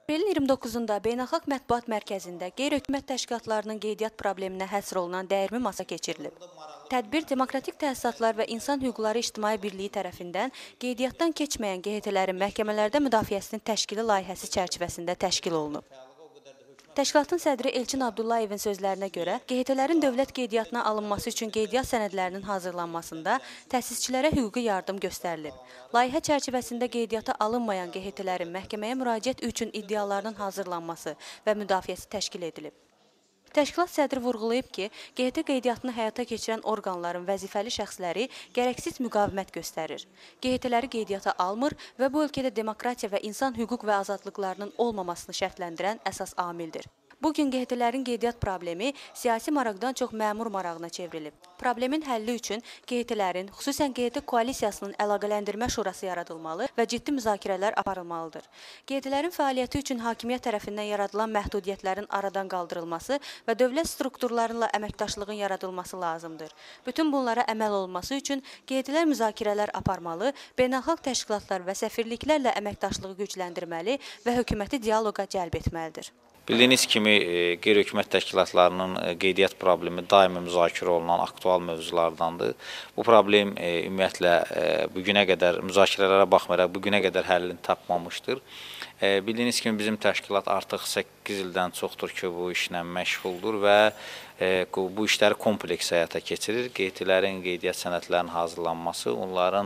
Aprelin 29-da Beynəlxalq Mətbuat Mərkəzində qeyri-hökumət təşkilatlarının qeydiyyat probleminə həsr olunan dəyirmi masa keçirilib. Tədbir Demokratik Təsisatlar və İnsan Hüquqları İctimai Birliyi tərəfindən qeydiyyatdan keçməyən QHT-lərin məhkəmələrdə müdafiəsinin təşkili layihəsi çərçivəsində təşkil olunub. Təşkilatın sədri Elçin Abdullayevin sözlərinə görə, QHT-lərin dövlət qeydiyyatına alınması üçün qeydiyyat sənədlərinin hazırlanmasında təsisçilərə hüquqi yardım göstərilib. Layihə çərçivəsində qeydiyyata alınmayan QHT-lərin məhkəməyə müraciət üçün iddialarının hazırlanması və müdafiəsi təşkil edilib. Təşkilat sədri vurğulayıb ki, QHT qeydiyyatını həyata keçirən orqanların vəzifəli şəxsləri gərəksiz müqavimət göstərir. QHT-ləri qeydiyyata almır və bu ölkədə demokratiya və insan hüquq və azadlıqlarının olmamasını şərtləndirən əsas amildir. Bugün QHT-lərin qeydiyyat problemi siyasi maraqdan çox məmur marağına çevrilib. Problemin həlli üçün QHT-lərin, xüsusən QHT koalisiyasının əlaqələndirmə şurası yaradılmalı və ciddi müzakirələr aparılmalıdır. QHT-lərin fəaliyyəti üçün hakimiyyət tərəfindən yaradılan məhdudiyyətlərin aradan qaldırılması və dövlət strukturlarıyla əməkdaşlığın yaradılması lazımdır. Bütün bunlara əməl olunması üçün QHT-lər müzakirələr aparmalı, beynəlxalq təşkilatlar və səfirliklərlə əməkdaşlığı gücləndirməli və hökuməti dialoqa cəlb etməlidir. Bildiyiniz kimi, qeyri-hökumət təşkilatlarının qeydiyyat problemi daimi müzakirə olunan aktual mövzulardandır. Bu problem ümumiyyətlə bugünə qədər müzakirələrə baxmayaraq bugünə qədər həllini tapmamışdır. Bildiyiniz kimi, bizim təşkilat artıq 8 ildən çoxdur ki, bu işlə məşğuldur və bu işləri kompleks həyata keçirir. QHT-lərin qeydiyyat sənədlərinin hazırlanması, onların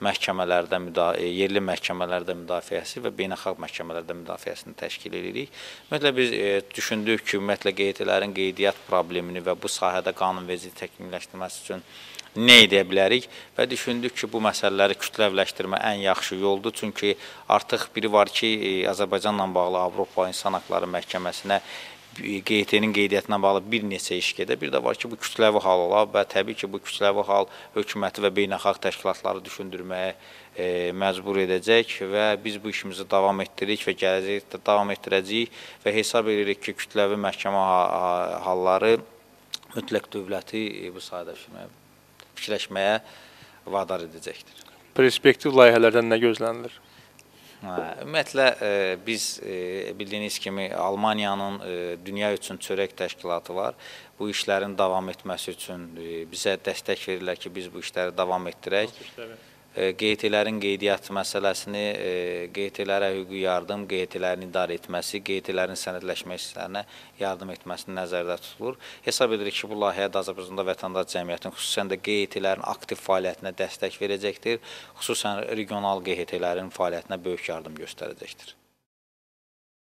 yerli məhkəmələrdə müdafiəsi və beynəlxalq məhkəmələrdə müdafiəsini təşkil edirik. Ümumiyyətlə, biz düşündük ki, QHT-lərin qeydiyyat problemini və bu sahədə qanunvericiliyi təkmilləşdirməsi üçün nə edə bilərik və düşündük ki, bu məsələləri kütləvləşdirmə ən yaxşı yoldur. Çünki artıq biri var ki, Azərbaycanla bağlı Avropa İnsan Haqları Məhkəməsinə QHT-nin qeydiyyatına bağlı bir neçə iş gedir. Bir də var ki, bu kütləvi hal ola və təbii ki, bu kütləvi hal hökuməti və beynəlxalq təşkilatları düşündürməyə məcbur edəcək və biz bu işimizi davam etdiririk və gələcəkdə davam etdirəcəyik və hesab edirik ki, kütləvi məhkəmə halları mütləq dövləti bu sahədə fikirləşməyə vadar edəcəkdir. Perspektiv layihələrdən nə gözlənilir? Ümumiyyətlə, biz bildiyiniz kimi Almaniyanın dünya üçün çörək təşkilatı var. Bu işlərin davam etməsi üçün bizə dəstək verirlər ki, biz bu işləri davam etdirək. QHT-lərin qeydiyyat məsələsini, QHT-lərə hüquqi yardım, QHT-lərin idarə etməsi, QHT-lərin sənədləşmə işlərinə yardım etməsini nəzərdə tutulur. Hesab edirik ki, bu layihə də Azərbaycanda vətəndaş cəmiyyətin, xüsusən də QHT-lərin aktiv fəaliyyətinə dəstək verəcəkdir, xüsusən regional QHT-lərin fəaliyyətinə böyük yardım göstərəcəkdir.